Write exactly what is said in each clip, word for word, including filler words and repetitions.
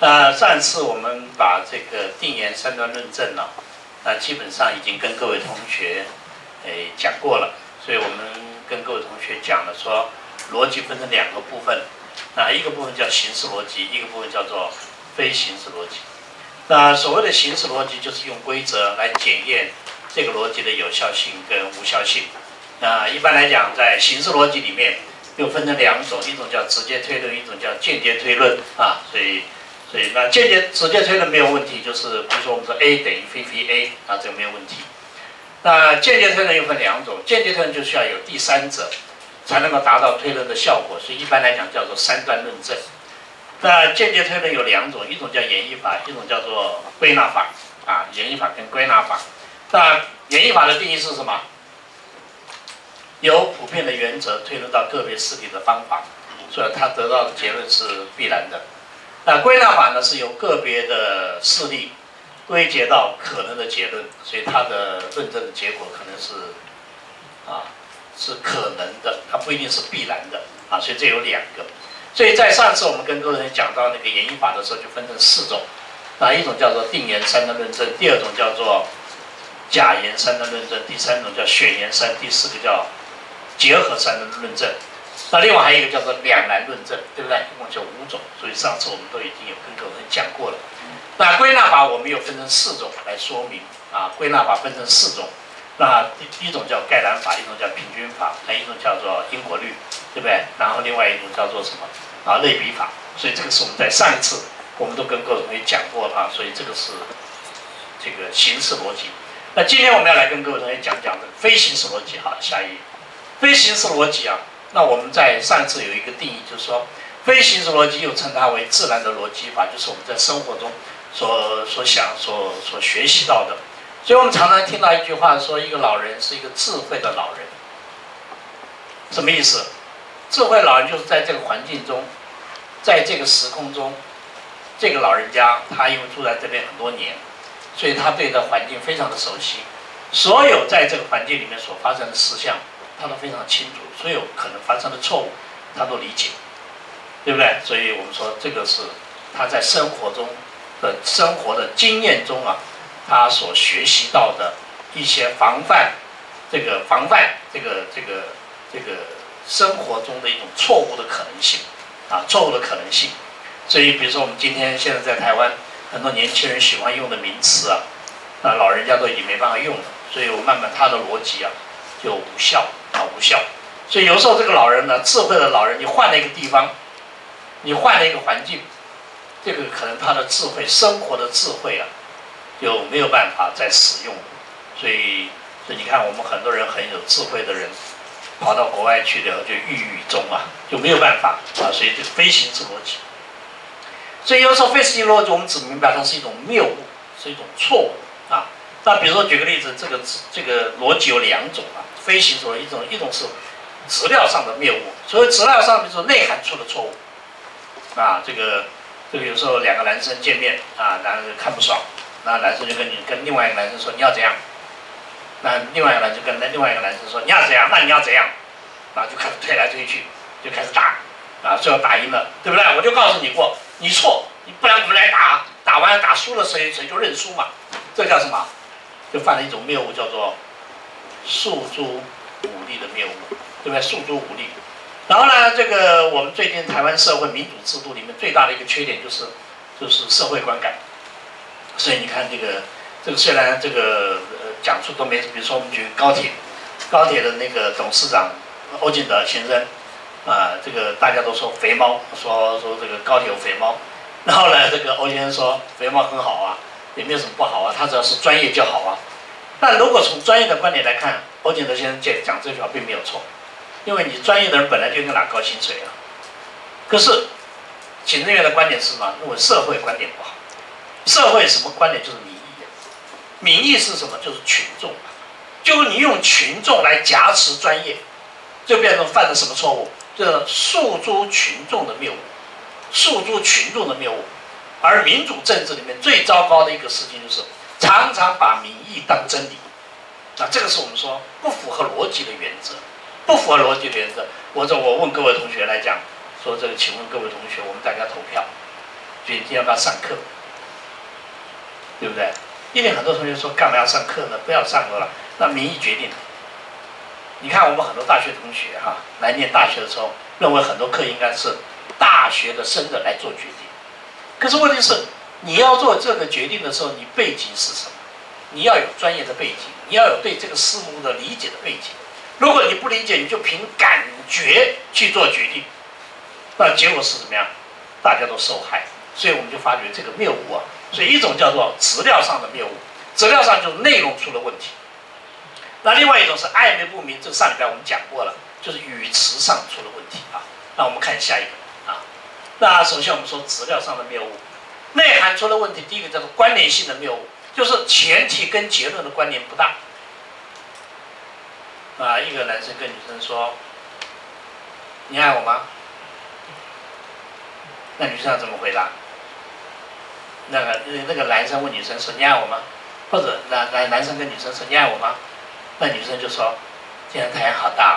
呃，上次我们把这个定言三段论证呢，那基本上已经跟各位同学诶讲过了，所以我们跟各位同学讲了说，逻辑分成两个部分，那一个部分叫形式逻辑，一个部分叫做非形式逻辑。那所谓的形式逻辑，就是用规则来检验这个逻辑的有效性跟无效性。那一般来讲，在形式逻辑里面又分成两种，一种叫直接推论，一种叫间接推论啊。所以，所以那间接直接推论没有问题，就是比如说我们说 A 等于非非 A 啊，这个没有问题。那间接推论又分两种，间接推论就需要有第三者才能够达到推论的效果，所以一般来讲叫做三段论证。那间接推论有两种，一种叫演绎法，一种叫做归纳法啊，演绎法跟归纳法。那演绎法的定义是什么？由普遍的原则推论到个别实例的方法，所以它得到的结论是必然的。那归纳法呢，是由个别的事例归结到可能的结论，所以它的论证的结果可能是啊是可能的，它不一定是必然的啊，所以这有两个。所以在上次我们跟各位讲到那个演绎法的时候，就分成四种，啊，一种叫做定言三段论证，第二种叫做假言三段论证，第三种叫选言三，第四个叫结合三段论证。那另外还有一个叫做两难论证，对不对？一共就五种，所以上次我们都已经有跟各位讲过了。那归纳法我们又分成四种来说明啊，归纳法分成四种。那第一种叫概览法，一种叫平均法，还有一种叫做因果律，对不对？然后另外一种叫做什么啊？类比法。所以这个是我们在上一次我们都跟各位同学讲过啊，所以这个是这个形式逻辑。那今天我们要来跟各位同学讲讲的非形式逻辑。好，下一页。非形式逻辑啊，那我们在上次有一个定义，就是说非形式逻辑又称它为自然的逻辑法，就是我们在生活中所所想、所所学习到的。所以我们常常听到一句话说，一个老人是一个智慧的老人。什么意思？智慧老人就是在这个环境中，在这个时空中，这个老人家他因为住在这边很多年，所以他对这环境非常的熟悉，所有在这个环境里面所发生的事项，他都非常清楚，所有可能发生的错误，他都理解，对不对？所以我们说这个是他在生活中的生活的经验中啊，他所学习到的一些防范，这个防范这个这个这个生活中的一种错误的可能性啊，错误的可能性。所以比如说我们今天现在在台湾，很多年轻人喜欢用的名词啊，啊老人家都已经没办法用了，所以我慢慢他的逻辑啊就无效啊无效。所以有时候这个老人呢，智慧的老人，你换了一个地方，你换了一个环境，这个可能他的智慧，生活的智慧啊，就没有办法再使用。所以，所以你看，我们很多人很有智慧的人，跑到国外去了就郁郁中啊，就没有办法啊。所以这个非形式逻辑。所以有时候非形式逻辑，我们只明白它是一种谬误，是一种错误啊。那比如说举个例子，这个这个逻辑有两种啊，非形式逻辑，一种一种是质料上的谬误，所谓质料上就是内涵出的错误啊。这个这个有时候两个男生见面啊，男人看不爽，那男生就跟你跟另外一个男生说你要怎样，那另外一个男生跟另外一个男生说你要怎样，那你要怎样，然后就开始推来推去，就开始打啊，最后打赢了，对不对？我就告诉你过，你错，你不然我们来打，打完打输了谁谁就认输嘛，这叫什么？就犯了一种谬误，叫做诉诸武力的谬误，对不对？诉诸武力。然后呢，这个我们最近台湾社会民主制度里面最大的一个缺点就是就是社会观感。所以你看这个这个虽然这个呃讲出都没，比如说我们举高铁，高铁的那个董事长欧进德先生啊、呃，这个大家都说肥猫，说说这个高铁有肥猫，然后呢，这个欧先生说肥猫很好啊，也没有什么不好啊，他只要是专业就好啊。但如果从专业的观点来看，欧进德先生讲这句话并没有错，因为你专业的人本来就应该拿高薪水啊。可是行政院的观点是什么？认为社会观点不好。社会什么观点？就是民意。民意是什么？就是群众。就是你用群众来夹持专业，就变成犯了什么错误？就是诉诸群众的谬误，诉诸群众的谬误。而民主政治里面最糟糕的一个事情就是常常把民意当真理。那这个是我们说不符合逻辑的原则，不符合逻辑的原则。我这我问各位同学来讲，说这个，请问各位同学，我们大家投票， 决定要不要上课，对不对？因为很多同学说干嘛要上课呢？不要上了，那民意决定。你看我们很多大学同学哈、啊，来念大学的时候，认为很多课应该是大学的生的来做决定。可是问题是，你要做这个决定的时候，你背景是什么？你要有专业的背景，你要有对这个事物的理解的背景。如果你不理解，你就凭感觉去做决定，那结果是怎么样？大家都受害。所以我们就发觉这个谬误啊。所以一种叫做质料上的谬误，质料上就是内容出了问题。那另外一种是暧昧不明，这上礼拜我们讲过了，就是语词上出了问题啊。那我们看下一个啊。那首先我们说质料上的谬误，内涵出了问题。第一个叫做关联性的谬误，就是前提跟结论的关联不大。啊，一个男生跟女生说：“你爱我吗？”那女生要怎么回答？那个那个男生问女生说：“你爱我吗？”或者男男男生跟女生说：“你爱我吗？”那女生就说：“今天太阳好大、哦。”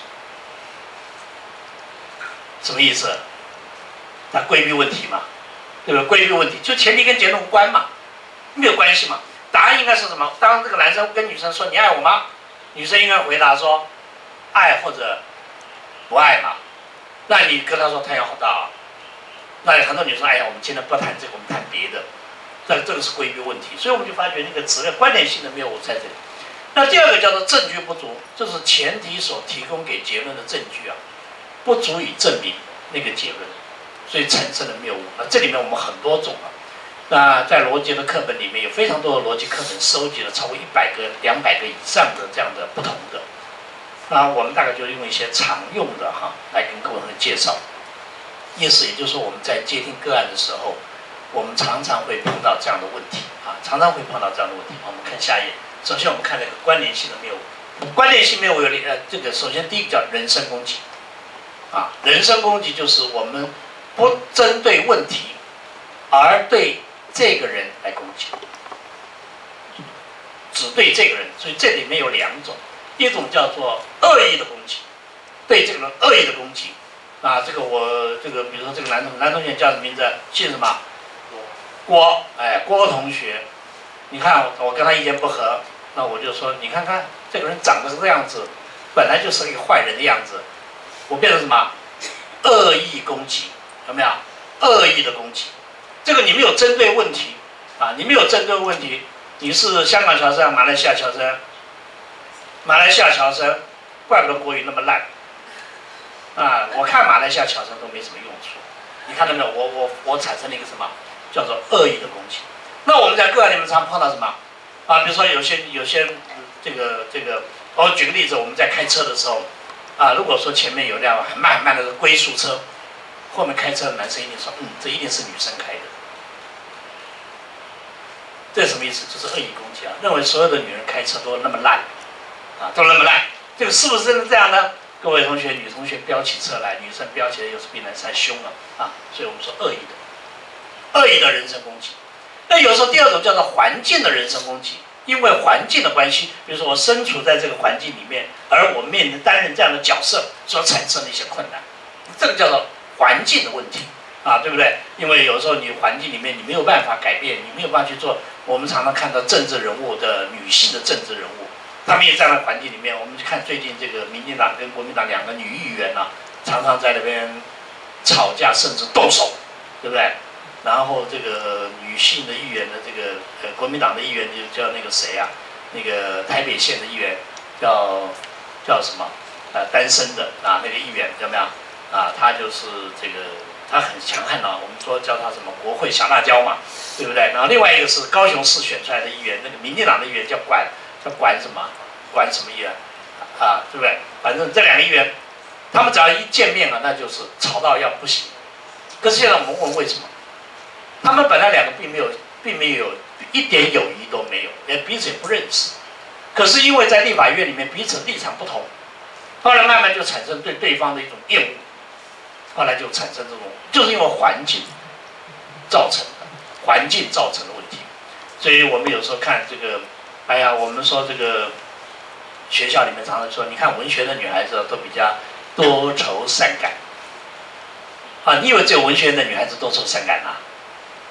什么意思？他规避问题嘛，对吧？规避问题就前提跟结论无关嘛，没有关系嘛。答案应该是什么？当这个男生跟女生说：“你爱我吗？”女生应该回答说：“爱或者不爱嘛。”那你跟他说太阳好大、哦，那很多女生哎呀，我们今天不谈这个，我们谈别的。那这个是规避问题，所以我们就发觉那个质量关联性的谬误在这里。那第二个叫做证据不足，就是前提所提供给结论的证据啊，不足以证明那个结论，所以产生了谬误。那这里面我们很多种啊。那在逻辑的课本里面有非常多的逻辑课本，收集了超过一百个、两百个以上的这样的不同的。那我们大概就用一些常用的哈来跟各位同学介绍。意思也就是说，我们在接听个案的时候，我们常常会碰到这样的问题啊，常常会碰到这样的问题。我们看下一页，首先我们看这个关联性的谬误。关联性谬误有呃，这个首先第一个叫人身攻击啊，人身攻击就是我们不针对问题，而对这个人来攻击，只对这个人。所以这里面有两种，一种叫做恶意的攻击，对这个人恶意的攻击。啊，这个我这个，比如说这个男同男同学叫什么名字？姓什么？郭，哎，郭同学，你看我跟他意见不合，那我就说，你看看这个人长得是这样子，本来就是一个坏人的样子，我变成什么？恶意攻击，有没有？恶意的攻击，这个你没有针对问题啊，你没有针对问题，你是香港侨生、马来西亚侨生，马来西亚侨生，怪不得国语那么烂。啊，我看马来西亚侨生都没什么用处，你看到没有？我我我产生了一个什么叫做恶意的攻击？那我们在个案里面常碰到什么？啊，比如说有些有些这个这个，我举个例子，我们在开车的时候，啊，如果说前面有辆很慢很慢的龟速车，后面开车的男生一定说，嗯，这一定是女生开的。这是什么意思？就是恶意攻击啊，认为所有的女人开车都那么烂，啊，都那么烂，这个是不是真的这样呢？各位同学，女同学飙起车来，女生飙起来又是比男生还凶了啊！所以我们说恶意的，恶意的人身攻击。那有时候第二种叫做环境的人身攻击，因为环境的关系，比如说我身处在这个环境里面，而我面临担任这样的角色所产生的一些困难，这个叫做环境的问题啊，对不对？因为有时候你环境里面你没有办法改变，你没有办法去做。我们常常看到政治人物的女性的政治人物。他们也在那环境里面，我们看最近这个民进党跟国民党两个女议员啊，常常在那边吵架，甚至动手，对不对？然后这个女性的议员的这个呃国民党的议员就叫那个谁啊，那个台北县的议员叫叫什么？呃，单身的啊，那个议员有没有？啊，他就是这个他很强悍啊，我们说叫他什么国会小辣椒嘛，对不对？然后另外一个是高雄市选出来的议员，那个民进党的议员叫管。要管什么？管什么议员？啊，对不对？反正这两个议员，他们只要一见面了，那就是吵到要不行。可是现在我们问为什么？他们本来两个并没有，并没有一点友谊都没有，连彼此也不认识。可是因为在立法院里面彼此立场不同，后来慢慢就产生对对方的一种厌恶，后来就产生这种，就是因为环境造成的，环境造成的问题。所以我们有时候看这个。哎呀，我们说这个学校里面常常说，你看文学的女孩子都比较多愁善感啊。你以为只有文学的女孩子多愁善感啊？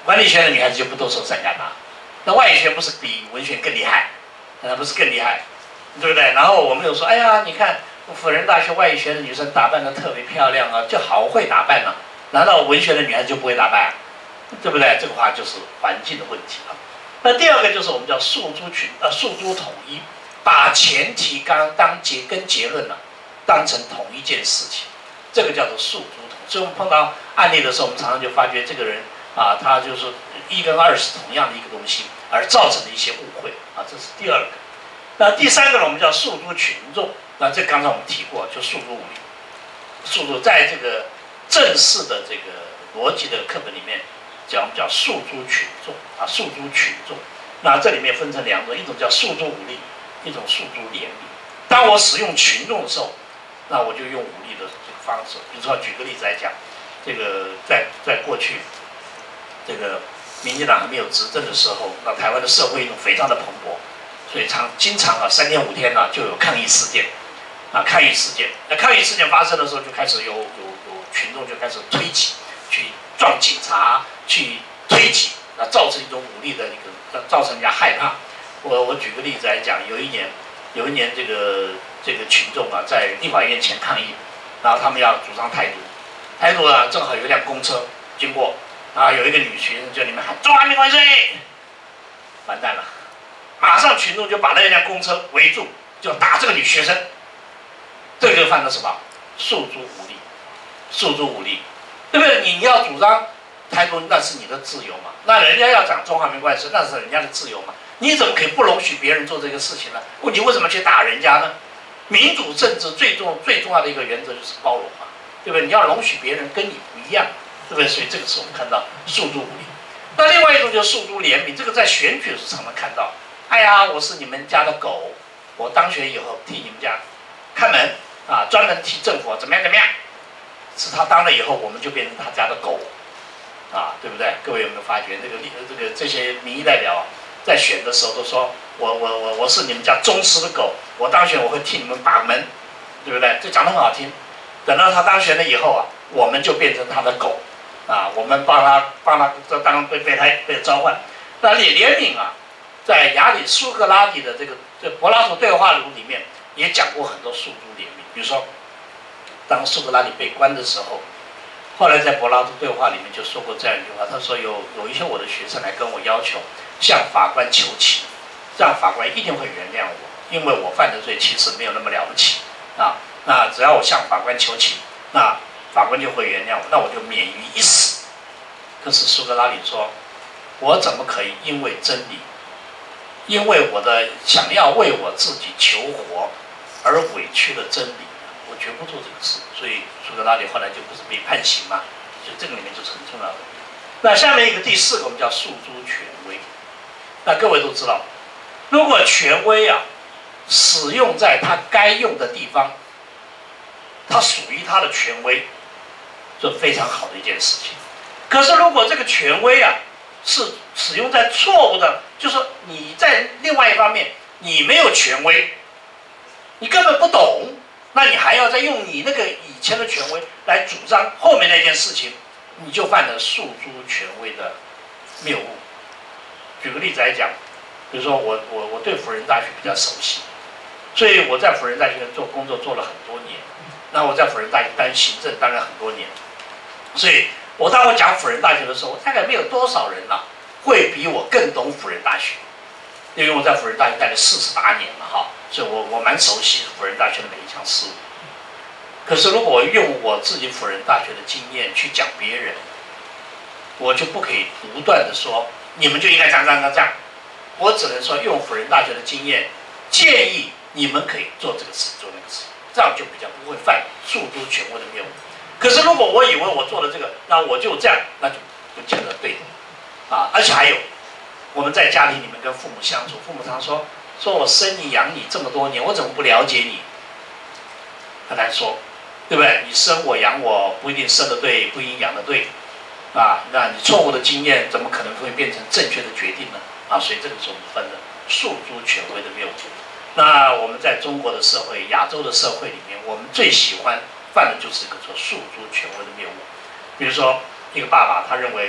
管理学的女孩子就不都受善感吗？那外语学不是比文学更厉害？那不是更厉害，对不对？然后我们有说，哎呀，你看辅仁大学外语学的女生打扮得特别漂亮啊，就好会打扮啊，难道文学的女孩子就不会打扮啊？对不对？这个话就是环境的问题啊。那第二个就是我们叫诉诸群呃诉诸统一，把前提刚当结跟结论呢、啊、当成同一件事情，这个叫做诉诸统一。所以我们碰到案例的时候，我们常常就发觉这个人啊，他就是一跟二是同样的一个东西，而造成的一些误会啊，这是第二个。那第三个呢，我们叫诉诸群众。那这刚才我们提过，就诉诸武力，诉诸在这个正式的这个逻辑的课本里面讲，我们叫诉诸群众啊，诉诸群众。那这里面分成两种，一种叫诉诸武力，一种诉诸怜悯。当我使用群众的时候，那我就用武力的这个方式。比如说，举个例子来讲，这个在在过去，这个民进党还没有执政的时候，那台湾的社会运动非常的蓬勃，所以常经常啊三天五天啊就有抗议事件，啊抗议事件。那抗议事件发生的时候，就开始有有有群众就开始推挤，去撞警察，去推挤，那造成一种武力的一个，造成人家害怕。我我举个例子来讲，有一年有一年这个这个群众啊在立法院前抗议，然后他们要主张台独，台独啊正好有一辆公车经过。啊，有一个女学生就在里面喊“中华民国万岁”，完蛋了，马上群众就把那辆公车围住，就打这个女学生。这个就犯了什么？诉诸武力，诉诸武力，对不对？你要主张台独，那是你的自由嘛？那人家要讲中华民国万岁，那是人家的自由嘛？你怎么可以不容许别人做这个事情呢？问题为什么去打人家呢？民主政治最重最重要的一个原则就是包容嘛，对不对？你要容许别人跟你不一样。对不对？所以这个是我们看到诉诸武力。那另外一种就是诉诸怜悯，这个在选举的时候常常看到。哎呀，我是你们家的狗，我当选以后替你们家看门啊，专门替政府怎么样怎么样。是他当了以后，我们就变成他家的狗，啊，对不对？各位有没有发觉这个这个这些民意代表、啊、在选的时候都说，我我我我是你们家忠实的狗，我当选我会替你们把门，对不对？这讲得很好听。等到他当选了以后啊，我们就变成他的狗。啊，我们帮他帮他当被被他被召唤。那怜怜悯啊，在亚里苏格拉底的这个这柏拉图对话录里面也讲过很多诉诸怜悯。比如说，当苏格拉底被关的时候，后来在柏拉图对话里面就说过这样一句话，他说有有一些我的学生来跟我要求向法官求情，这样法官一定会原谅我，因为我犯的罪其实没有那么了不起啊。那只要我向法官求情，那法官就会原谅我，那我就免于一死。可是苏格拉底说，我怎么可以因为真理，因为我的想要为我自己求活而委屈了真理？我绝不做这个事。所以苏格拉底后来就不是被判刑嘛，所以这个里面就是很重要的。那下面一个第四个我们叫诉诸权威。那各位都知道，如果权威啊使用在他该用的地方，它属于他的权威，这非常好的一件事情。可是如果这个权威啊是使用在错误的，就是说你在另外一方面你没有权威，你根本不懂，那你还要再用你那个以前的权威来主张后面那件事情，你就犯了诉诸权威的谬误。举个例子来讲，比如说我我我对辅仁大学比较熟悉，所以我在辅仁大学做工作做了很多年。那我在辅仁大学当行政当了很多年，所以我当我讲辅仁大学的时候，大概没有多少人啊会比我更懂辅仁大学，因为我在辅仁大学待了四十八年了哈，所以我我蛮熟悉辅仁大学的每一项事务。可是如果我用我自己辅仁大学的经验去讲别人，我就不可以不断的说你们就应该这样这样这样，我只能说用辅仁大学的经验建议你们可以做这个事做那个事。这样就比较不会犯诉诸权威的谬误。可是如果我以为我做了这个，那我就这样，那就不见得对的啊！而且还有，我们在家庭里面跟父母相处，父母常说说我生你养你这么多年，我怎么不了解你？很难说，对不对？你生我养我不一定生得对，不一定养得对，啊，那你错误的经验怎么可能会变成正确的决定呢？啊，所以这个是我们分的诉诸权威的谬误。那我们在中国的社会、亚洲的社会里面，我们最喜欢犯的就是一个说诉诸权威的谬误。比如说，一个爸爸他认为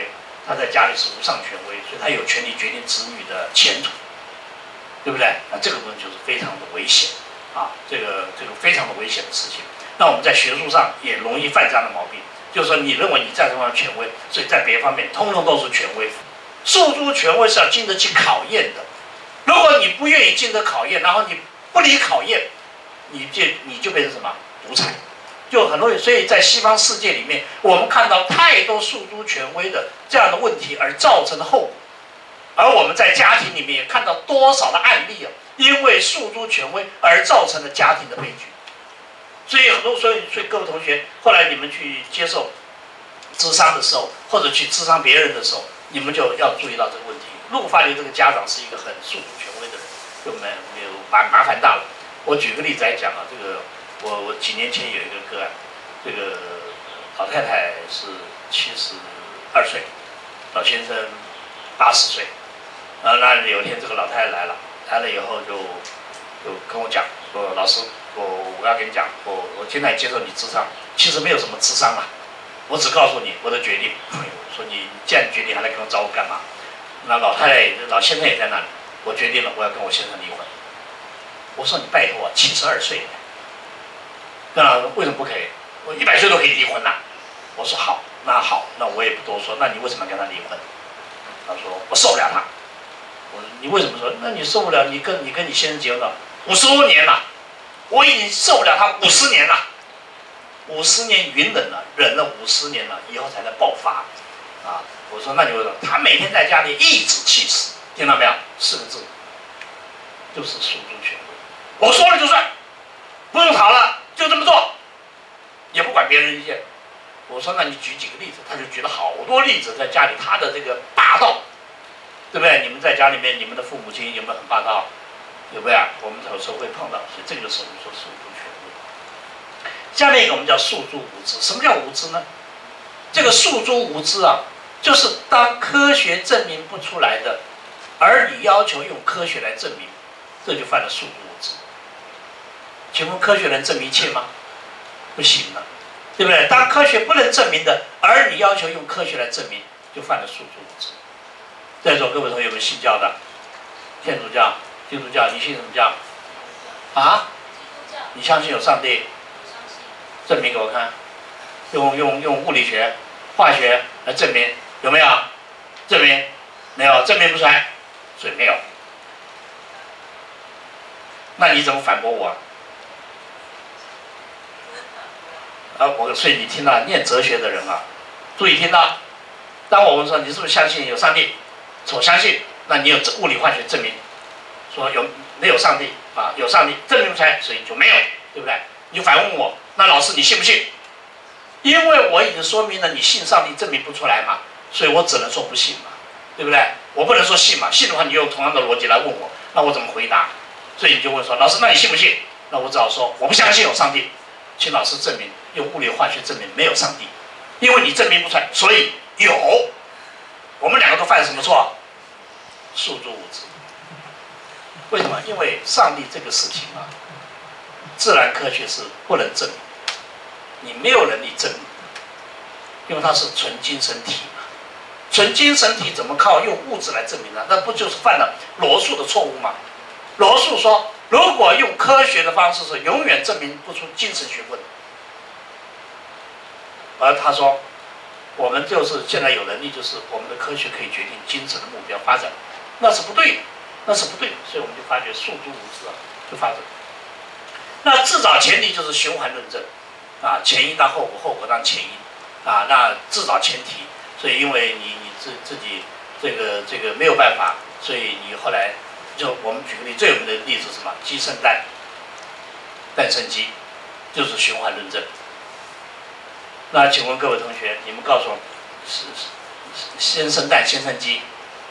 他在家里是无上权威，所以他有权利决定子女的前途，对不对？那这个东西就是非常的危险啊，这个这个非常的危险的事情。那我们在学术上也容易犯这样的毛病，就是说你认为你在这方面权威，所以在别方面通通都是权威。诉诸权威是要经得起考验的。如果你不愿意经得考验，然后你不理考验，你就你就变成什么独裁，就很容易。所以在西方世界里面，我们看到太多诉诸权威的这样的问题而造成的后果，而我们在家庭里面也看到多少的案例啊，因为诉诸权威而造成了家庭的悲剧。所以很多，所以所以各位同学，后来你们去接受諮商的时候，或者去諮商别人的时候，你们就要注意到这个问题。如果发觉这个家长是一个很诉诸权威的人，就没没有麻麻烦大了。我举个例子来讲啊，这个我我几年前有一个个案，这个老太太是七十二岁，老先生八十岁，啊，那有一天这个老太太来了，来了以后就就跟我讲说，老师，我我要跟你讲，我我现在接受你諮商，其实没有什么諮商啊，我只告诉你我的决定。说你既然决定，还来跟我找我干嘛？那老太太、老先生也在那里，我决定了，我要跟我先生离婚。我说你拜托我，七十二岁了，那为什么不可以？我一百岁都可以离婚呐、啊。我说好，那好，那我也不多说。那你为什么要跟他离婚？他说我受不了他。我说你为什么说？那你受不了？你跟你跟你先生结婚了五十多年了，我已经受不了他五十年了，五十年云忍了，忍了五十年了，以后才能爆发。啊，我说那你为什么？他每天在家里颐指气使，听到没有？四个字，就是诉诸权威。我说了就算，不用吵了，就这么做，也不管别人意见。我说那你举几个例子，他就举了好多例子，在家里他的这个霸道，对不对？你们在家里面，你们的父母亲有没有很霸道？有没有？我们有时候会碰到，所以这个就是我们说诉诸权威。下面一个我们叫诉诸无知。什么叫无知呢？这个诉诸无知啊，就是当科学证明不出来的，而你要求用科学来证明，这就犯了诉诸无知。请问科学能证明一切吗？不行了，对不对？当科学不能证明的，而你要求用科学来证明，就犯了诉诸无知。在座各位同学有没有信教的？天主教、基督教，你信什么教？啊？你相信有上帝？证明给我看。用用用物理学、化学来证明，有没有？证明没有，证明不出来，所以没有。那你怎么反驳我啊？啊，我所以你听到念哲学的人啊，注意听到，当我们说你是不是相信有上帝？我相信，那你有物理化学证明，说有没有上帝啊？有上帝证明不出来，所以就没有，对不对？你就反问我，那老师你信不信？因为我已经说明了你信上帝证明不出来嘛，所以我只能说不信嘛，对不对？我不能说信嘛，信的话你用同样的逻辑来问我，那我怎么回答？所以你就问说，老师，那你信不信？那我只好说我不相信有上帝，请老师证明，用物理化学证明没有上帝，因为你证明不出来，所以有。我们两个都犯了什么错？诉诸无知。为什么？因为上帝这个事情啊，自然科学是不能证明。你没有能力证明，因为它是纯精神体嘛。纯精神体怎么靠用物质来证明呢？那不就是犯了罗素的错误吗？罗素说，如果用科学的方式是永远证明不出精神学问。而他说，我们就是现在有能力，就是我们的科学可以决定精神的目标发展，那是不对的，那是不对的。所以我们就发觉诉诸无知啊，就发生。那至少前提就是循环论证。啊，前因当后果，后果当前因，啊，那至少前提，所以因为你你自自己这个这个没有办法，所以你后来就我们举个例，最有名的例子是什么？鸡生蛋，蛋生鸡，就是循环论证。那请问各位同学，你们告诉我，是是先生蛋，先生鸡？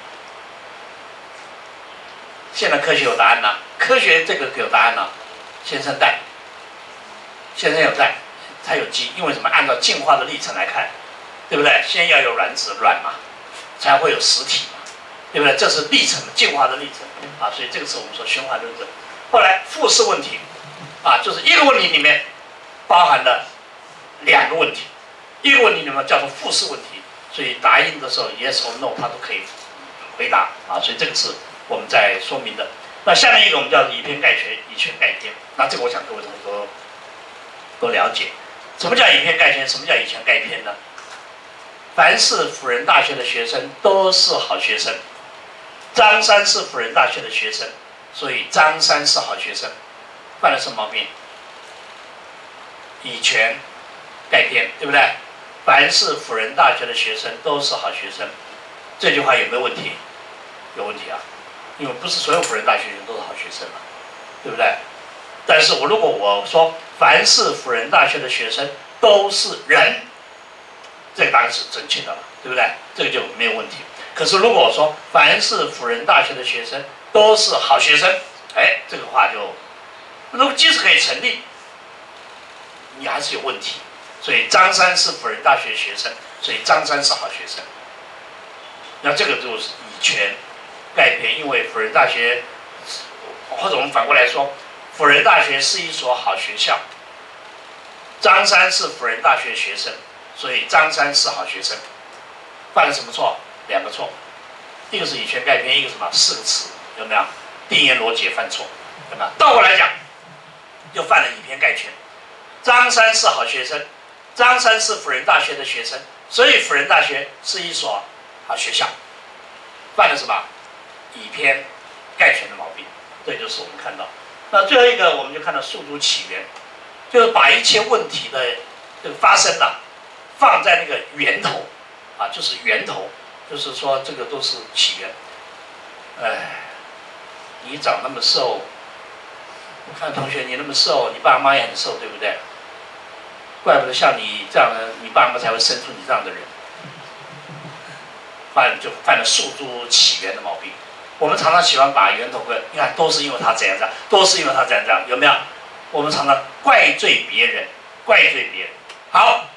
现在科学有答案了，科学这个有答案了，先生蛋，先生有蛋。才有鸡，因为什么？按照进化的历程来看，对不对？先要有卵子，卵嘛，才会有实体嘛，对不对？这是历程，进化的历程啊，所以这个是我们说循环论证。后来复式问题，啊，就是一个问题里面包含了两个问题，一个问题里面叫做复式问题， 所以答应的时候 yes or no 他都可以回答啊，所以这个是我们在说明的。那下面一个我们叫以偏概全，以全概偏。那这个我想各位同学都都了解，什么叫以偏概全，什么叫以全概偏呢？凡是辅仁大学的学生都是好学生，张三是辅仁大学的学生，所以张三是好学生，犯了什么毛病？以全概偏，对不对？凡是辅仁大学的学生都是好学生，这句话有没有问题？有问题啊，因为不是所有辅仁大学生都是好学生嘛，对不对？但是我如果我说凡是辅仁大学的学生都是人，这个当然是正确的了，对不对？这个就没有问题。可是如果我说凡是辅仁大学的学生都是好学生，哎，这个话就，如果即使可以成立，你还是有问题。所以张三是辅仁大学的学生，所以张三是好学生。那这个就是以全概偏，因为辅仁大学，或者我们反过来说，辅仁大学是一所好学校，张三是辅仁大学学生，所以张三是好学生。犯了什么错？两个错，一个是以全概偏，一个什么四个词，有没有？定言逻辑也犯错，有没有？倒过来讲，就犯了以偏概全。张三是好学生，张三是辅仁大学的学生，所以辅仁大学是一所好学校。犯了什么？以偏概全的毛病，这就是我们看到。那最后一个，我们就看到诉诸起源，就是把一切问题的这个发生啊，放在那个源头，啊，就是源头，就是说这个都是起源。哎，你长那么瘦，我看同学你那么瘦，你爸妈也很瘦，对不对？怪不得像你这样的，你爸妈才会生出你这样的人。犯就犯了诉诸起源的毛病。我们常常喜欢把源头怪，你看都是因为他这样这样，都是因为他这样这样，有没有？我们常常怪罪别人，怪罪别人。好。